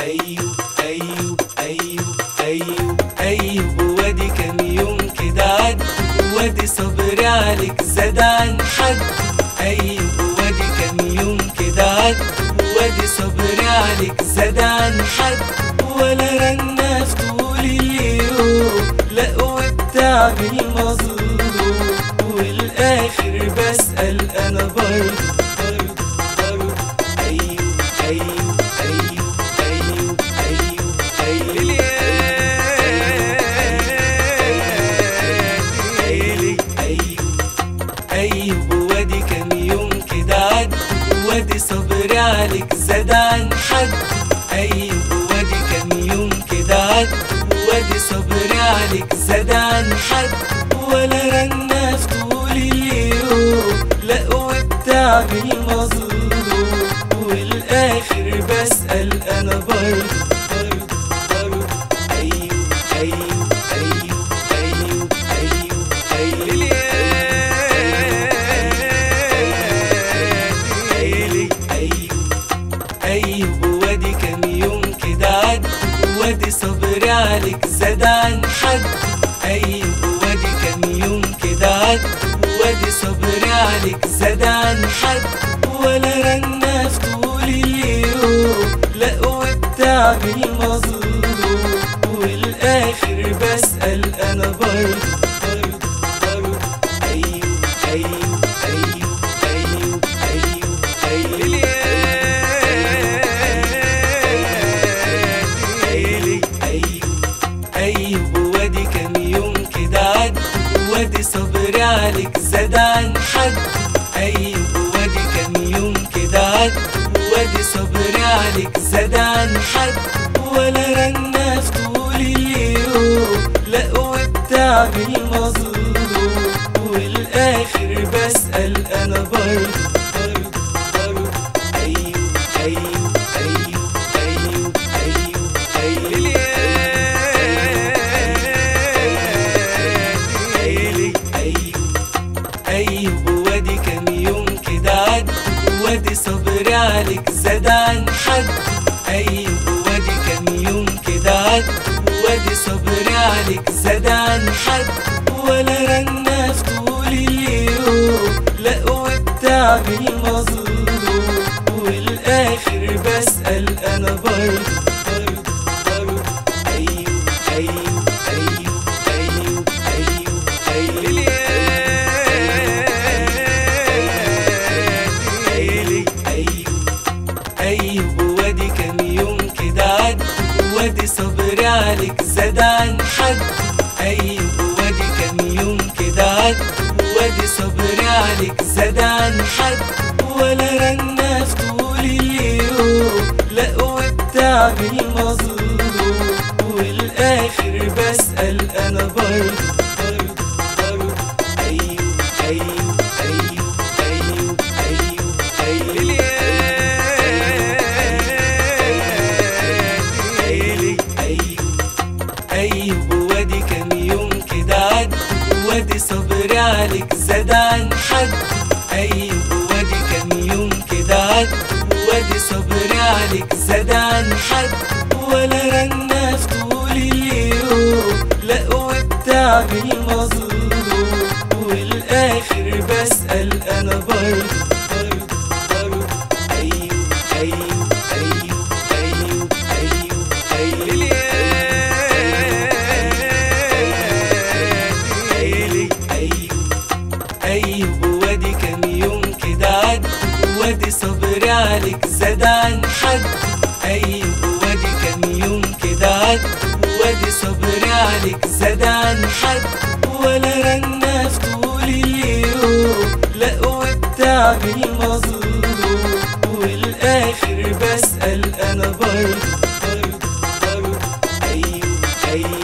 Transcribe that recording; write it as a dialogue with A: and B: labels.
A: أيوب أيوب أيوب أيوب أيوب وادي كام يوم كده عد، وادي صبري عليك زاد عن حد. أيوب وادي كام يوم كده عد، وادي صبري عليك زاد عن حد. ولا رنة في طول اليوم، لا والتعب المظلوم، والآخر بسأل أنا برضه أيوب أيوب أيوب أيوب أيوب أيوب أيوب وادي كام يوم كده عد، وادي صبري عليك زاد عن حد. أيوب وادي كام يوم كده عد، وادي صبري عليك زاد عن حد. ولا رنة في طول اليوم، لا والتعب المظلوم، والآخر بسأل أنا برضه أيوب أيوب أيوب أيوب أيوب أيوب وادي كام يوم كده عد، وادي صبري عليك زاد عن حد. أيوب وادي كام يوم كده عد، وادي صبري عليك زاد عن حد. ولا رنة في طول اليوم، لا والتعب المظلوم، والآخر بسأل أنا برضه أيوب أيوب أيوب أيوب أيوب أيوب وادي كام يوم كده عد، وادي صبري عليك زاد عن حد. أيوب وادي كام يوم كده عد، وادي صبري عليك زاد عن حد. ولا رنة في طول اليوم، لا والتعب المظلوم، والآخر بسأل أنا برضه أيوب أيوب أيوب أيوب أيوب أيوب وادي كام يوم كده عد، وادي صبري عليك زاد عن حد. أيوب وادي كام يوم كده عد، وادي صبري عليك زاد عن حد. ولا رنة في طول اليوم، لا والتعب المظلوم، والآخر بسأل أنا برضه أيوب أيوب أيوب أيوب أيوب أيوب وادي كام يوم كده عد، وادي صبري عليك زاد عن حد. أيوب وادي كام يوم كده عد، وادي صبري عليك زاد عن حد. ولا رنة في طول اليوم، لا والتعب المظلوم، والآخر بسأل أنا برضه أيوب أيوب أيوب أيوب أيوب أيوب وادي كام يوم كده عد، وادي صبري عليك زاد عن حد. أيوب وادي كام يوم كده عد، وادي صبري عليك زاد عن حد. ولا رنة في طول اليوم، لا والتعب المظلوم، والآخر بسأل أنا برضه أيوب أيوب أيوب أيوب أيوب أيوب وادي كام يوم كده عد، وادي صبري عليك زاد عن حد. أيوب وادي كام يوم كده عد، وادي صبري عليك زاد عن حد. ولا رنة في طول اليوم، لا والتعب المظلوم، والآخر بسأل أنا برضه أيوب أيوب